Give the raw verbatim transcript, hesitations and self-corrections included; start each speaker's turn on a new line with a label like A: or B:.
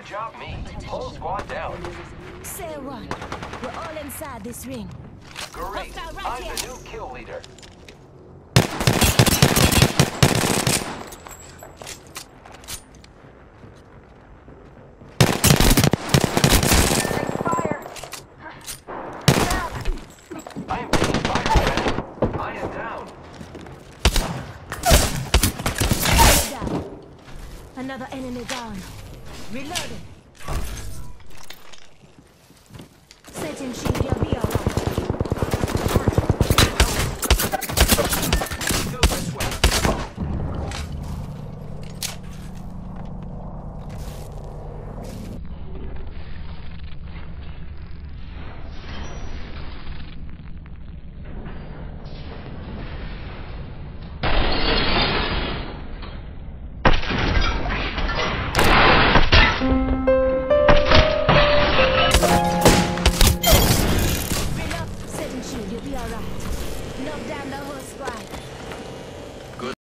A: Good job, me. Whole squad down.
B: Say one. We're all inside this ring.
A: Great.
B: Hostile right
A: I'm
B: here.
A: the new kill leader. I am taking fire, man. I am down.
B: Enemy down. Another enemy down. Reloading. Setting shield, you'll be alright.
A: Go this way.
B: Reload. Setting shield, you'll be alright. Knock down the whole squad.